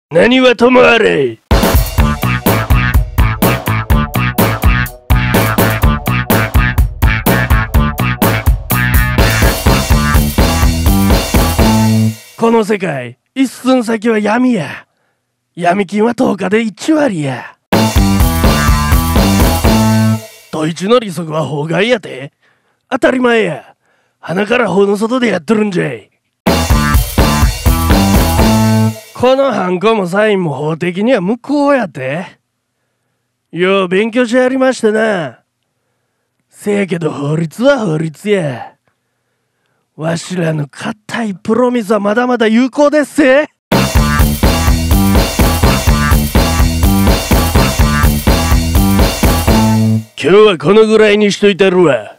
何はともあれ。この世界、一寸先は闇や。闇金は10日で1割や。ドイツの利息は法外やて。当たり前や。鼻から法の外でやっとるんじゃい。このハンコもサインも法的には無効やて。よう勉強しはりましたな。せやけど法律は法律や。わしらの固いプロミスはまだまだ有効ですせ。今日はこのぐらいにしといたるわ。